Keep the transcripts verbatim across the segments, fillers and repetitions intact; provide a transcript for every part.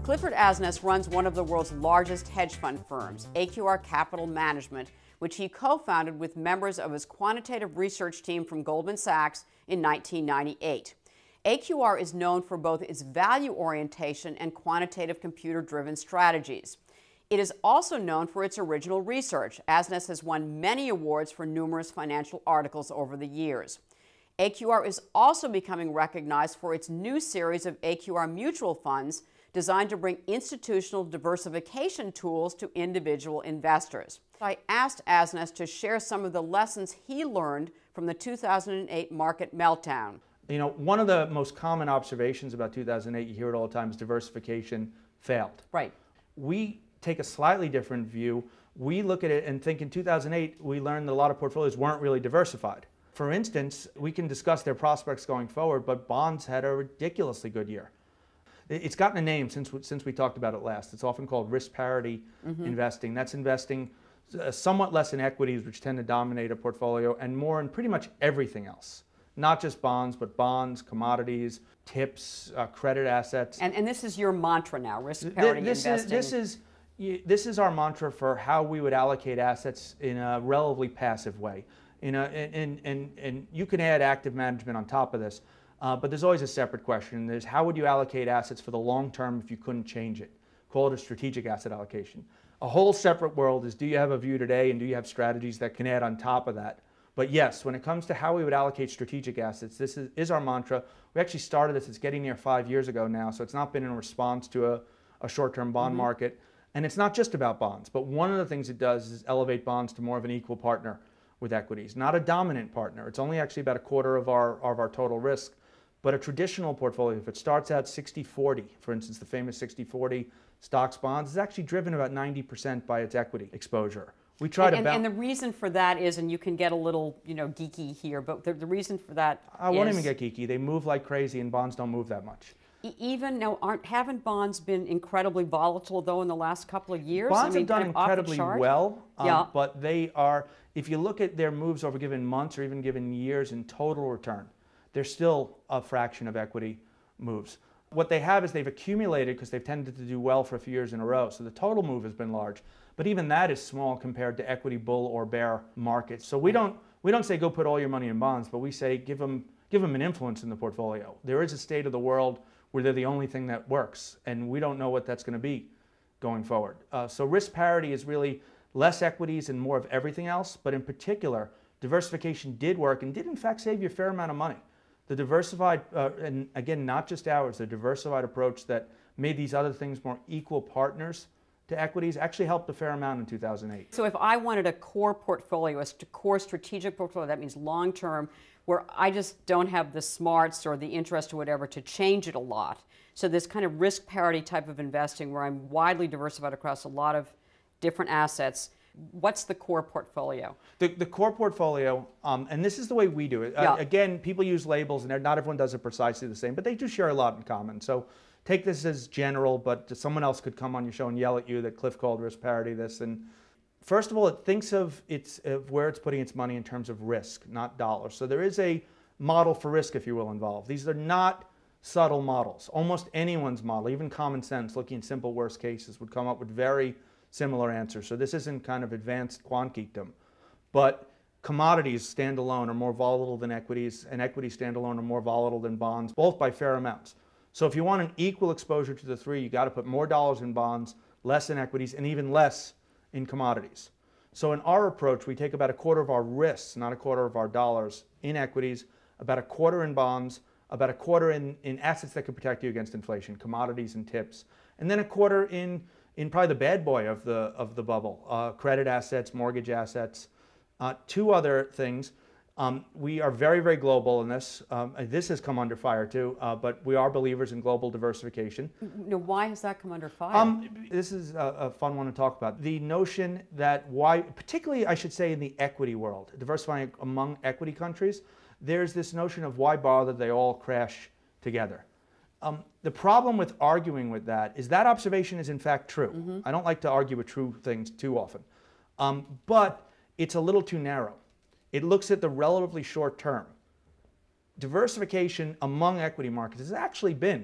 Clifford Asness runs one of the world's largest hedge fund firms, A Q R Capital Management, which he co-founded with members of his quantitative research team from Goldman Sachs in nineteen ninety-eight. A Q R is known for both its value orientation and quantitative computer-driven strategies. It is also known for its original research. Asness has won many awards for numerous financial articles over the years. A Q R is also becoming recognized for its new series of A Q R mutual funds designed to bring institutional diversification tools to individual investors. I asked Asness to share some of the lessons he learned from the two thousand eight market meltdown. You know, one of the most common observations about two thousand eight, you hear it all the time, is diversification failed. Right. We take a slightly different view. We look at it and think in two thousand eight, we learned that a lot of portfolios weren't really diversified. For instance, we can discuss their prospects going forward, but bonds had a ridiculously good year. It's gotten a name since, since we talked about it last. It's often called risk parity mm-hmm. investing. That's investing uh, somewhat less in equities, which tend to dominate a portfolio, and more in pretty much everything else. Not just bonds, but bonds, commodities, tips, uh, credit assets. And, and this is your mantra now, risk parity this investing. Is, this, is, this is our mantra for how we would allocate assets in a relatively passive way. In a, and, and, and you can add active management on top of this. Uh, but there's always a separate question. There's how would you allocate assets for the long term if you couldn't change it? Call it a strategic asset allocation. A whole separate world is, do you have a view today and do you have strategies that can add on top of that? But yes, when it comes to how we would allocate strategic assets, this is, is our mantra. We actually started this, it's getting near five years ago now, so it's not been in response to a, a short-term bond mm-hmm. market. And it's not just about bonds, but one of the things it does is elevate bonds to more of an equal partner with equities. Not a dominant partner. It's only actually about a quarter of our, of our total risk. But a traditional portfolio, if it starts out sixty forty, for instance, the famous sixty forty stocks bonds, is actually driven about ninety percent by its equity exposure. We try and, to and, and the reason for that is, and you can get a little, you know, geeky here, but the, the reason for that I is, won't even get geeky. They move like crazy, and bonds don't move that much. Even now, aren't haven't bonds been incredibly volatile though in the last couple of years? Bonds I mean, have done kind of incredibly well, um, yeah. but they are. If you look at their moves over given months or even given years in total return, they're still a fraction of equity moves. What they have is they've accumulated because they've tended to do well for a few years in a row. So the total move has been large, but even that is small compared to equity bull or bear markets. So we don't we don't say go put all your money in bonds, but we say give them give them an influence in the portfolio. There is a state of the world where they're the only thing that works, and we don't know what that's going to be going forward. Uh, so risk parity is really less equities and more of everything else, but in particular, diversification did work and did in fact save you a fair amount of money. The diversified, uh, and again, not just ours, the diversified approach that made these other things more equal partners to equities actually helped a fair amount in two thousand eight. So if I wanted a core portfolio, a st- core strategic portfolio, that means long-term, where I just don't have the smarts or the interest or whatever to change it a lot. So this kind of risk parity type of investing where I'm widely diversified across a lot of different assets. What's the core portfolio? The, the core portfolio, um, and this is the way we do it. Yeah. Uh, again, people use labels, and not everyone does it precisely the same, but they do share a lot in common. So take this as general, but someone else could come on your show and yell at you that Cliff called risk parity this. And first of all, it thinks of, its, of where it's putting its money in terms of risk, not dollars. So there is a model for risk, if you will, involved. These are not subtle models. Almost anyone's model, even common sense, looking at simple worst cases, would come up with very similar answers. So this isn't kind of advanced quant geekdom. But commodities standalone are more volatile than equities, and equities standalone are more volatile than bonds, both by fair amounts. So if you want an equal exposure to the three, you got to put more dollars in bonds, less in equities, and even less in commodities. So in our approach, we take about a quarter of our risks, not a quarter of our dollars, in equities, about a quarter in bonds, about a quarter in, in assets that can protect you against inflation, commodities and tips, and then a quarter in in probably the bad boy of the of the bubble, uh, credit assets, mortgage assets. Uh, two other things. Um, we are very, very global in this. Um, this has come under fire too, uh, but we are believers in global diversification. Now, why has that come under fire? Um, this is a, a fun one to talk about. The notion that why, particularly I should say in the equity world, diversifying among equity countries, there's this notion of why bother, they all crash together. Um, the problem with arguing with that is that observation is in fact true. Mm-hmm. I don't like to argue with true things too often, um, but it's a little too narrow. It looks at the relatively short term. Diversification among equity markets has actually been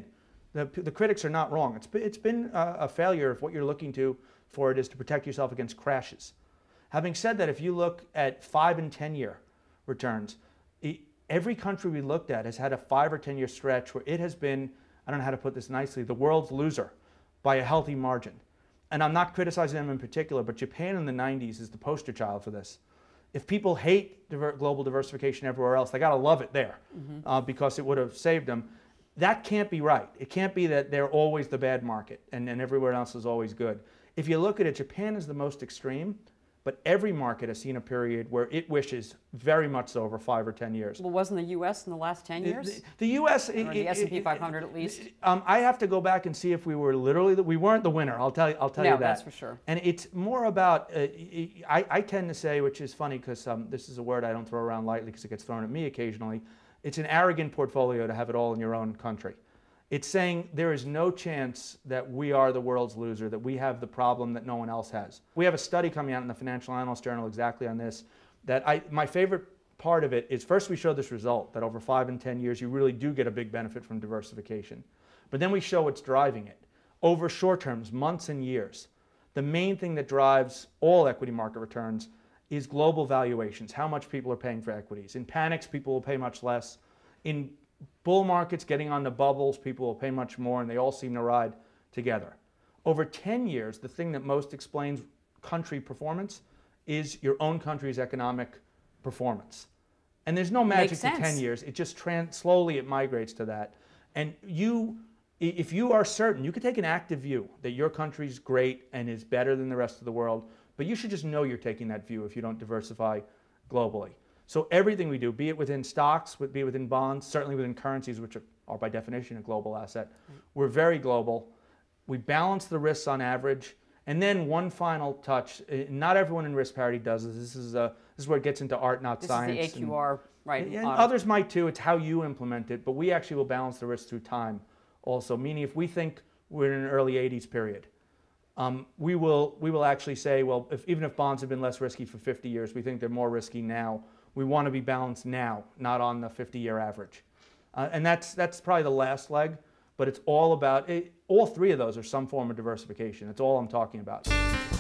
The, the critics are not wrong. It's been, it's been a, a failure if what you're looking to for it is to protect yourself against crashes. Having said that, if you look at five and ten year returns, every country we looked at has had a five or ten year stretch where it has been, I don't know how to put this nicely, the world's loser by a healthy margin. And I'm not criticizing them in particular, but Japan in the nineties is the poster child for this. If people hate diver global diversification everywhere else, they gotta love it there, mm-hmm. uh, because it would have saved them. That can't be right. It can't be that they're always the bad market and, and everywhere else is always good. If you look at it, Japan is the most extreme, but every market has seen a period where it wishes very much so over five or ten years. Well, wasn't the U S in the last ten years? The, the U S Or the S and P five hundred at least. Um, I have to go back and see if we were literally the, we weren't the winner. I'll tell you. I'll tell no, you that. that's for sure. And it's more about. Uh, I, I tend to say, which is funny because um, this is a word I don't throw around lightly because it gets thrown at me occasionally. It's an arrogant portfolio to have it all in your own country. It's saying there is no chance that we are the world's loser, that we have the problem that no one else has. We have a study coming out in the Financial Analyst Journal exactly on this, that I, my favorite part of it is first we show this result, that over five and ten years you really do get a big benefit from diversification. But then we show what's driving it. Over short terms, months and years, the main thing that drives all equity market returns is global valuations, how much people are paying for equities. In panics, people will pay much less. In bull markets, getting on the bubbles, people will pay much more, and they all seem to ride together. Over ten years, the thing that most explains country performance is your own country's economic performance. And there's no magic to ten years. It just trans slowly it migrates to that. And you, if you are certain, you could take an active view that your country's great and is better than the rest of the world, but you should just know you're taking that view if you don't diversify globally. So everything we do, be it within stocks, be it within bonds, certainly within currencies, which are, are by definition a global asset, right. We're very global. We balance the risks on average. And then one final touch, not everyone in risk parity does this. This is, a, this is where it gets into art, not this science. This is the A Q R, and, right. And others might too. It's how you implement it. But we actually will balance the risk through time also, meaning if we think we're in an early eighties period, um, we, will, we will actually say, well, if, even if bonds have been less risky for fifty years, we think they're more risky now. We want to be balanced now, not on the fifty year average. Uh, and that's, that's probably the last leg, but it's all about, it, all three of those are some form of diversification. That's all I'm talking about.